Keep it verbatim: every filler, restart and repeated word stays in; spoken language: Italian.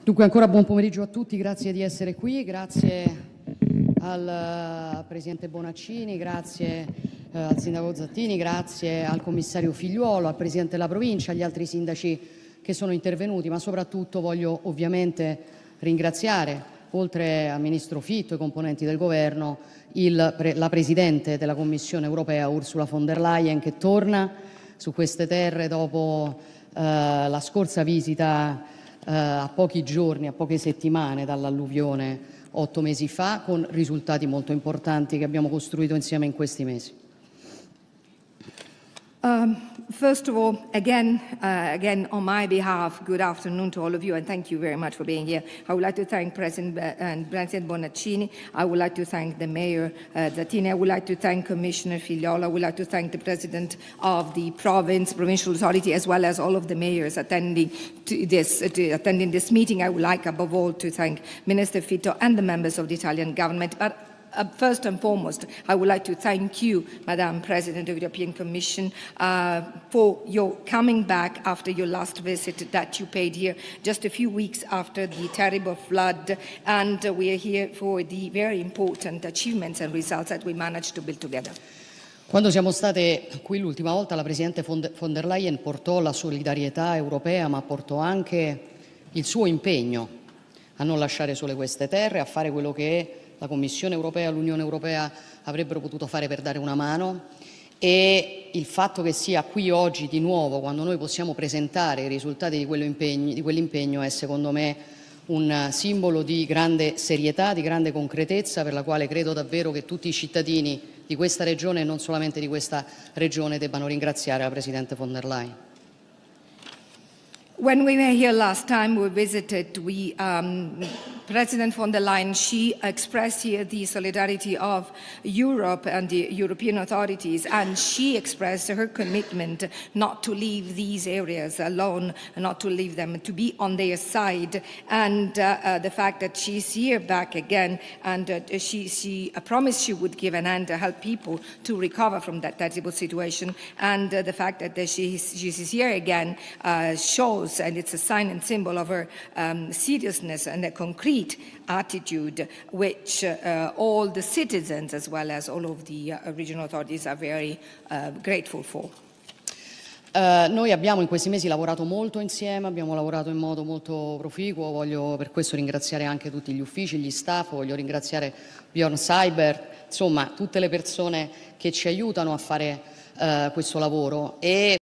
Dunque ancora buon pomeriggio a tutti, grazie di essere qui, grazie al Presidente Bonaccini, grazie eh, al Sindaco Zattini, grazie al Commissario Figliuolo, al Presidente della Provincia, agli altri sindaci che sono intervenuti, ma soprattutto voglio ovviamente ringraziare, oltre al Ministro Fitto e ai componenti del Governo, il, la Presidente della Commissione Europea Ursula von der Leyen, che torna su queste terre dopo eh, la scorsa visita Uh, a pochi giorni, a poche settimane dall'alluvione otto mesi fa, con risultati molto importanti che abbiamo costruito insieme in questi mesi. Um, first of all, again, uh, again, on my behalf, good afternoon to all of you, and thank you very much for being here. I would like to thank President, uh, and President Bonaccini. I would like to thank the Mayor uh, Zattini. I would like to thank Commissioner Figliuolo. I would like to thank the President of the province, provincial authority, as well as all of the mayors attending to this, uh, to attending this meeting. I would like, above all, to thank Minister Fitto and the members of the Italian government. But Uh, first and foremost, I would like to thank you, Madam President of the European Commission, uh, for your coming back after your last visit that you paid here just a few weeks after the terrible flood. And uh, we are here for the very important achievements and results that we managed to build together. Quando siamo state qui l'ultima volta, la Presidente von der Leyen portò la solidarietà europea, ma portò anche il suo impegno a non lasciare sole queste terre, a fare quello che la Commissione europea e l'Unione europea avrebbero potuto fare per dare una mano, e il fatto che sia qui oggi di nuovo, quando noi possiamo presentare i risultati di quell'impegno, è secondo me un simbolo di grande serietà, di grande concretezza, per la quale credo davvero che tutti i cittadini di questa regione e non solamente di questa regione debbano ringraziare la Presidente von der Leyen. When we were here last time, we visited, we, um, President von der Leyen, she expressed here the solidarity of Europe and the European authorities, and she expressed her commitment not to leave these areas alone, not to leave them, to be on their side. And uh, uh, the fact that she's here back again, and uh, she, she uh, promised she would give an hand to help people to recover from that terrible situation. And uh, the fact that uh, she, she is here again uh, shows, and it's a sign and symbol of her um, seriousness and a concrete attitude, which uh, all the citizens, as well as all of the uh, regional authorities, are very uh, grateful for. Uh, noi abbiamo in questi mesi lavorato molto insieme, abbiamo lavorato in modo molto proficuo, voglio per questo ringraziare anche tutti gli uffici, gli staff, voglio ringraziare Bjorn Cyber, insomma tutte le persone che ci aiutano a fare uh, questo lavoro. E